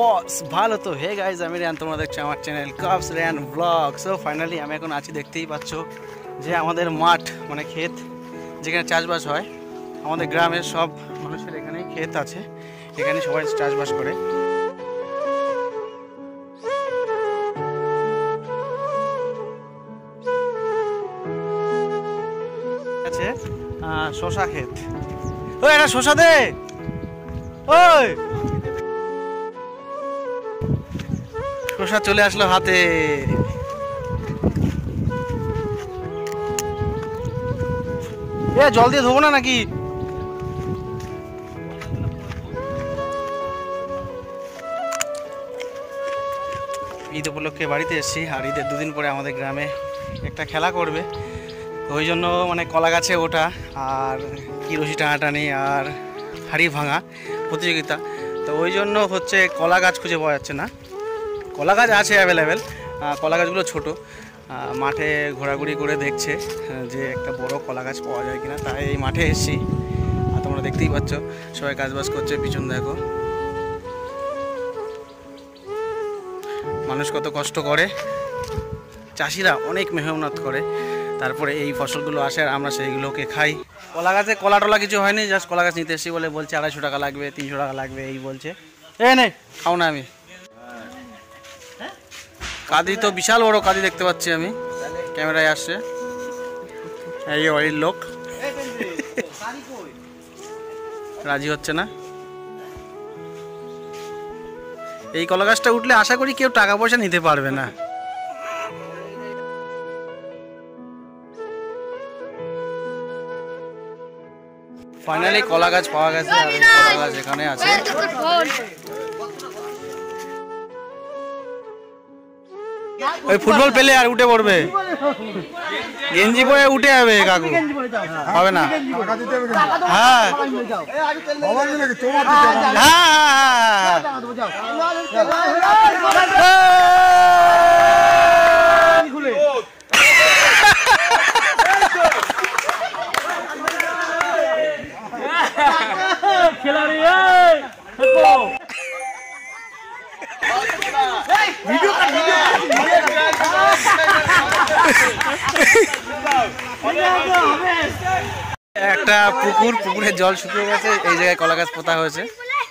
বস ভালো তো? Hey guys, আমি রিয়ান, তোমরা দেখছো আমার চ্যানেল কাপস রিয়ান ব্লগ। সো ফাইনালি আমি এখন আছি, দেখতেই পাচ্ছ যে আমাদের মাঠ মানে ক্ষেত যেখানে চাষবাস হয়। আমাদের গ্রামের সব মানুষের এখানেই ক্ষেত আছে, এখানে সবাই চাষবাস করে। আছে শশা ক্ষেত। ওই এটা শশা দে, ওই শশা চলে আসলো হাতে। এ জল দিয়ে ধোবো না নাকি? ঈদ উপলক্ষে বাড়িতে এসেছি, আর ঈদের দুদিন পরে আমাদের গ্রামে একটা খেলা করবে, ওই জন্য মানে কলা গাছে ওঠা আর কি রশি টানাটানি আর হাড়ি ভাঙা প্রতিযোগিতা। তো ওই জন্য হচ্ছে কলা গাছ খুঁজে পাওয়া যাচ্ছে না। কলা গাছ আছে অ্যাভেলেবেল, কলা গাছগুলো ছোটো। মাঠে ঘোরাঘুরি করে দেখছে যে একটা বড় কলা গাছ পাওয়া যায় কিনা, তাই এই মাঠে এসেছি। আর তোমরা দেখতেই পাচ্ছ সবাই কাজবাজ করছে, পিছন দেখো মানুষ কত কষ্ট করে, চাষিরা অনেক মেহনত করে, তারপরে এই ফসলগুলো আসে আর আমরা সেইগুলোকে খাই। কলা গাছে কলা টলা কিছু হয়নি, জাস্ট কলা গাছ নিতে এসেছি বলে বলছে 250 টাকা লাগবে, 300 টাকা লাগবে, এই বলছে। নে খাও না। আমি কাঁদি তো বিশাল বড় কাঁদি দেখতে পাচ্ছি আমি, ক্যামেরায় আসছে। এই বাড়ির লোক রাজি হচ্ছে না। এই কলা গাছটা উঠলে আশা করি কেউ টাকা পয়সা নিতে পারবে না। ফাইনালি কলা গাছ পাওয়া গেছে, আর এই কলা গাছ এখানে আছে। ওই ফুটবল পেলে আর উঠে পড়বে, গেঞ্জি পরে উঠে যাবে কাকু, হবে না? হ্যাঁ একটা পুকুরের জল শুকিয়ে গেছে, এই জায়গায় কলা গাছ পোতা হয়েছে।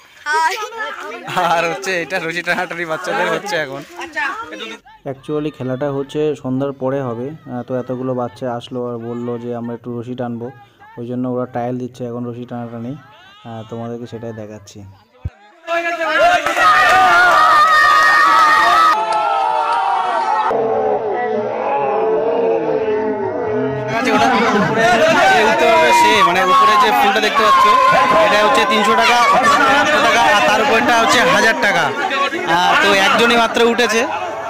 আর হচ্ছে এটা রশি টানাটানি বাচ্চাদের হচ্ছে এখন। অ্যাকচুয়ালি খেলাটা হচ্ছে সন্ধ্যার পরে হবে, তো এতগুলো বাচ্চা আসলো আর বললো যে আমরা একটু রশি টানবো, ওই জন্য ওরা টায়াল দিচ্ছে এখন রশি টানাটানি। তোমাদেরকে সেটাই দেখাচ্ছি। মানে উপরে যে ফুলটা দেখতে পাচ্ছ এটা হচ্ছে 300 টাকা, 500 টাকা, আর তার উপরটা হচ্ছে 1000 টাকা। তো একজনই মাত্র উঠেছে।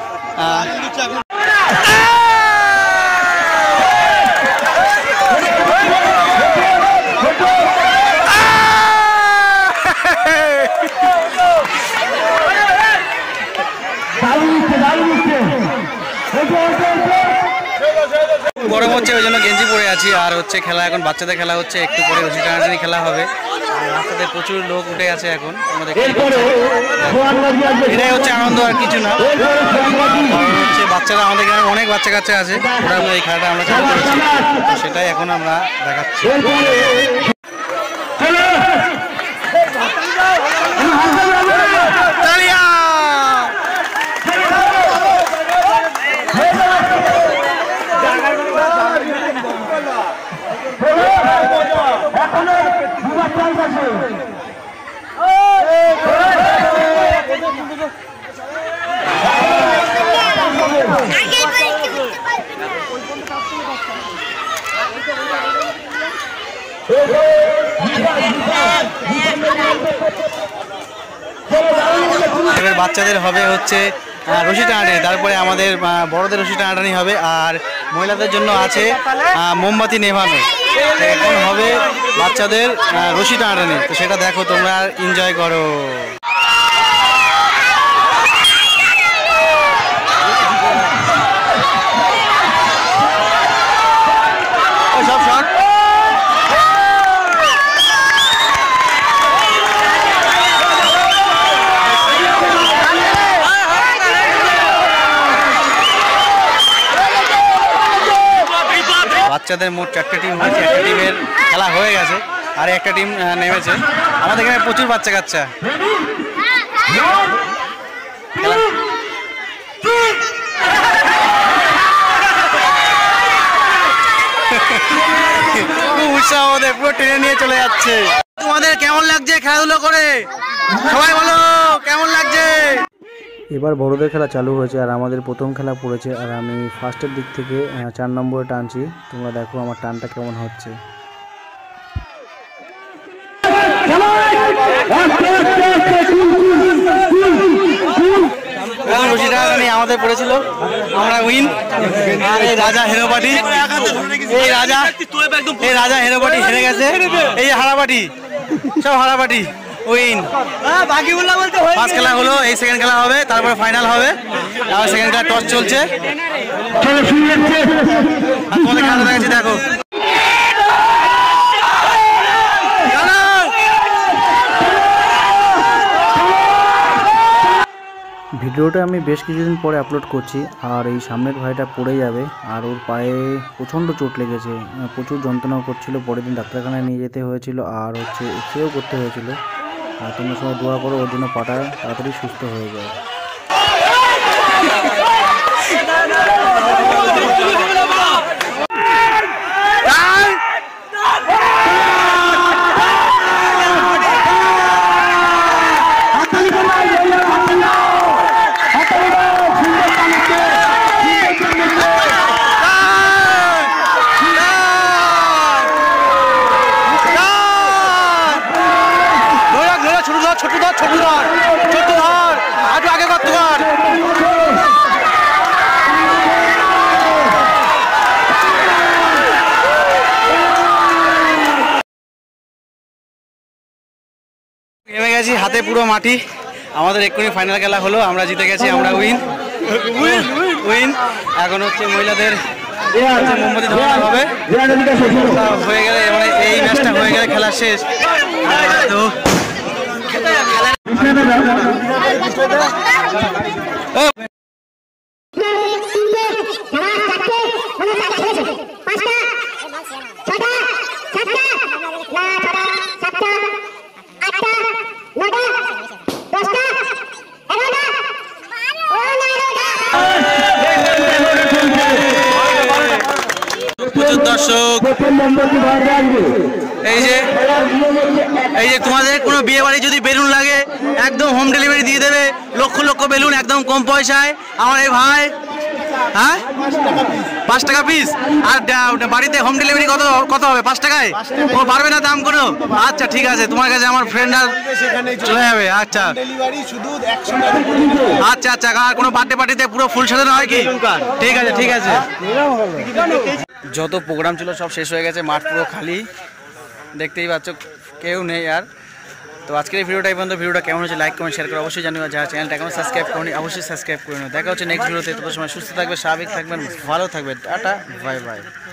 গরম হচ্ছে ওই জন্য গেঞ্জি পরে আছি। আর হচ্ছে খেলা এখন বাচ্চাদের খেলা হচ্ছে, একটু পরে রশি টানাটানি খেলা হবে। রাস্তাতে প্রচুর লোক উঠে আছে এখন, এটাই হচ্ছে আনন্দ, আর কিছু না। হচ্ছে বাচ্চারা, আমাদের গ্রামে অনেক বাচ্চা কাচ্চা আছে, ওরা এই খেলাটা আমরা চালু করেছি, তো সেটাই এখন আমরা দেখাচ্ছি। এবার বাচ্চাদের হবে হচ্ছে রশি টানাটানি, তারপরে আমাদের বড়দের রশি টানাটানি হবে, আর মহিলাদের জন্য আছে মোমবাতি নেভানো। এখন হবে বাচ্চাদের রশি টানাটানি, তো সেটা দেখো তোমরা, এনজয় করো। সব শট বাচ্চাদের মোট 4টে টিম হয়েছে, একটা টিমের খেলা হয়ে গেছে আর একটা টিম নেমেছে। আমাদের এখানে প্রচুর বাচ্চা কাচ্চা খুব উৎসাহ, ওদের পুরো টেনে নিয়ে চলে যাচ্ছে। তোমাদের কেমন লাগছে খেলাধুলো করে? সবাই বলো কেমন লাগছে? এবার বড়দের খেলা চালু হয়েছে আর আমাদের প্রথম খেলা পড়েছে আর আমি ফার্স্টের দিক থেকে 4 নম্বরে টানছি। তোমরা দেখো আমার টানটা কেমন হচ্ছে। আমাদের পড়েছিল, আমরা উইন। আর এই রাজা হেরোপাটি, এই রাজা হেরোপাটি হেরে গেছে। এই যে হারাপাটি, সব হারাপাটি উইন। ফার্স্ট খেলা হলো, এই সেকেন্ড খেলা হবে, তারপরে ফাইনাল হবে। আর সেকেন্ড খেলা টস চলছে। তোমাদের খেলা দেখাচ্ছি, দেখো। ভিডিওটা আমি বেশ কিছুদিন পরে আপলোড করছি আর এই সামনের ভাইটা পড়ে যাবে আর ওর পায়ে প্রচণ্ড চোট লেগেছে, প্রচুর যন্ত্রণা করছিল। পরের দিন ডাক্তারখানায় নিয়ে যেতে হয়েছিল আর এক্সরেও করতে হয়েছিল। আর তোমরা সবাই দোয়া করো ওর জন্য পাটা তাড়াতাড়ি সুস্থ হয়ে যায়। নেমে গেছি, হাতে পুরো মাটি। আমাদের এক্ষুনি ফাইনাল খেলা হলো, আমরা জিতে গেছি, আমরা উইন। এখন হচ্ছে মহিলাদের মোমবাতি ধরানো হবে, হয়ে গেলে মানে এই ম্যাচটা হয়ে গেলে খেলা শেষ। তো দর্শক, এই যে তোমাদের কোনো বিয়ে বাড়ি যদি বেলুন লাগে একদম হোম ডেলিভারি দিয়ে দেবে, লক্ষ লক্ষ বেলুন একদম কম পয়সায়। আমার এই ভাই, হ্যাঁ 5 টাকা পিস। আর বাড়িতে হোম ডেলিভারি কত হবে? 5 টাকায়? ও পারবে না দাম কোনো? আচ্ছা ঠিক আছে, তোমার কাছে আমার ফ্রেন্ডরা চলে যাবে। আচ্ছা আচ্ছা আচ্ছা, আর কোনো বার্থডে পার্টিতে পুরো ফুল সাজানো হয় কি? ঠিক আছে ঠিক আছে। যত প্রোগ্রাম ছিল সব শেষ হয়ে গেছে, মাঠ পুরো খালি, দেখতেই পাচ্ছ কেউ নেই আর। তো আজকের এই ভিডিওটা এই পর্যন্ত। ভিডিওটা কেমন হচ্ছে লাইক কমেন্ট শেয়ার করে অবশ্যই জানিও। যারা চ্যানেলটা এখনো সাবস্ক্রাইব করনি অবশ্যই সাবস্ক্রাইব করে নিও। দেখা হচ্ছে নেক্সট ভিডিওতে। তত সময় সুস্থ থাকবে, স্বাভাবিক থাকবেন, ভালো থাকবে। Tata, bye by.